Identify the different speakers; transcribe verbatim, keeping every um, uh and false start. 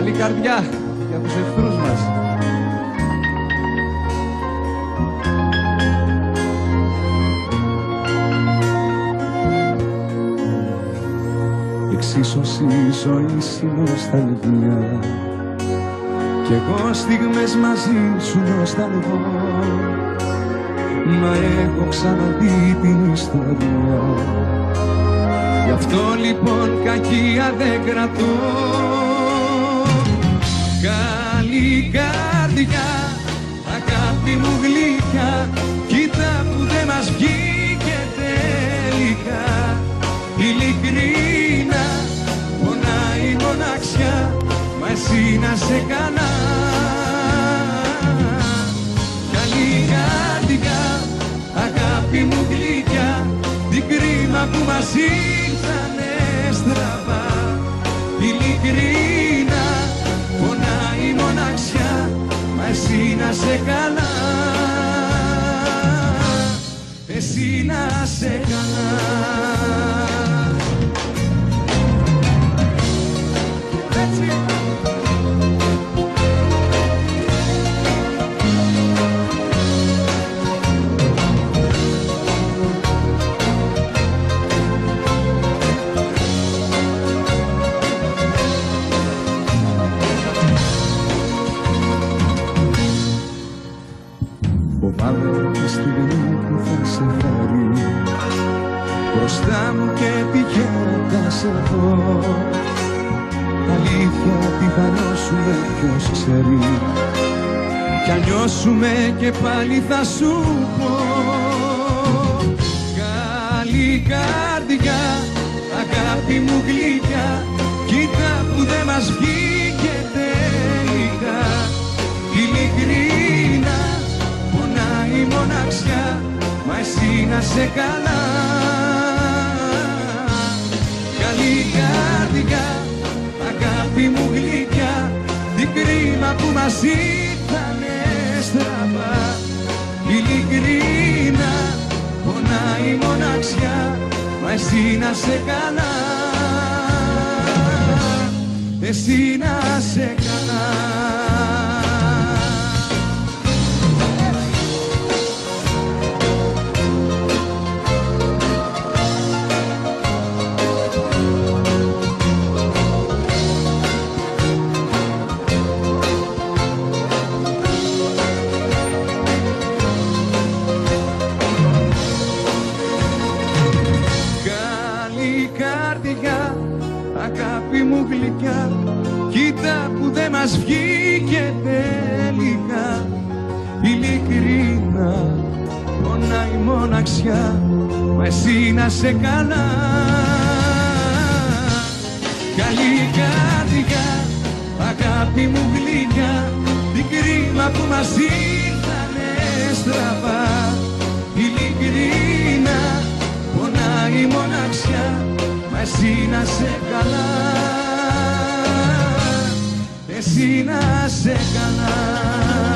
Speaker 1: Καλή καρδιά για τους εχθρούς μας.
Speaker 2: Εξίσωση ζωής είναι στα λεβιά κι εγώ στιγμές μαζί σου νοσταλγώ. Μα έχω ξαναδεί την ιστορία, γι' αυτό λοιπόν κακία δεν κρατώ. Καλή καρδιά, αγάπη μου γλυκιά, κοίτα που δεν μας βγήκε τελικά. Ειλικρίνα πονάει η μοναξιά, μα εσύ να σε καλά. Καλή καρδιά, αγάπη μου γλυκιά, τι κρίμα που μας ήρθανε στραβά. Ειλικρίνα πονάει η μοναξιά, μα εσύ να σε καλά. Εσύ να σε καλά. Φοβάμαι τη στιγμή που θα σε φέρει μπροστά μου και τυχαία σε δω. Αλήθεια τι θα νιώσουμε ποιος ξέρει, κι αν νιώσουμε και πάλι θα σου πω. Καλή καρδιά, αγάπη μου γλυκιά, κοίτα που δεν μας βγήκε τελικά. Ειλικρίνα πονάει η μοναξιά, μα εσύ να σε καλά. Καλή καρδιά, αγάπη μου γλυκιά, τι κρίμα που μας ήρθανε στραβά. Ειλικρίνα πονάει η μοναξιά, μα εσύ να σε καλά. Εσύ να σε καλά. Αγάπη μου γλυκιά, κοίτα που δεν μας βγήκε τελικά. Ειλικρίνα πονάει η μοναξιά, μα εσύ να σε καλά. Καλή καρδιά, αγάπη μου γλυκιά, τι κρίμα που μας ήρθανε στραβά. Ειλικρίνα πονάει η μοναξιά, μα εσύ να σε καλά. Εσύ να σε καλά.